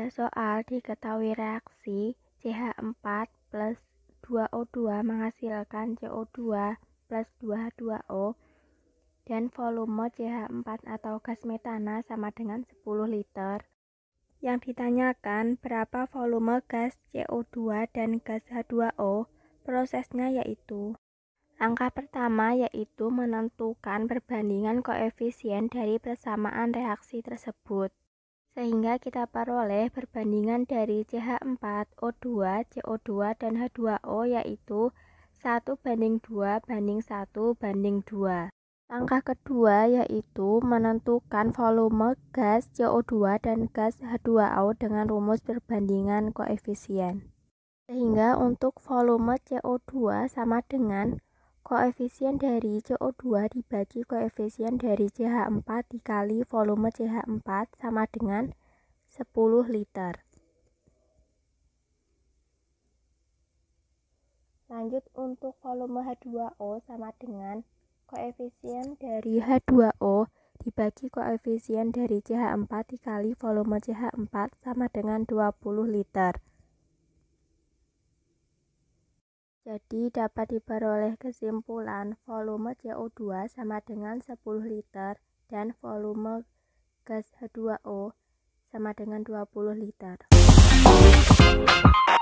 Pada soal diketahui reaksi CH4 plus 2O2 menghasilkan CO2 plus 2H2O dan volume CH4 atau gas metana sama dengan 10 liter. Yang ditanyakan berapa volume gas CO2 dan gas H2O. Prosesnya yaitu langkah pertama yaitu menentukan perbandingan koefisien dari persamaan reaksi tersebut. Sehingga kita peroleh perbandingan dari CH4, O2, CO2, dan H2O yaitu 1:2:1:2. Langkah kedua yaitu menentukan volume gas CO2 dan gas H2O dengan rumus perbandingan koefisien. Sehingga untuk volume CO2 sama dengan koefisien dari CO2 dibagi koefisien dari CH4 dikali volume CH4 sama dengan 10 liter. Lanjut untuk volume H2O sama dengan koefisien dari H2O dibagi koefisien dari CH4 dikali volume CH4 sama dengan 20 liter. Jadi dapat diperoleh kesimpulan volume CO2 sama dengan 10 liter dan volume gas H2O sama dengan 20 liter.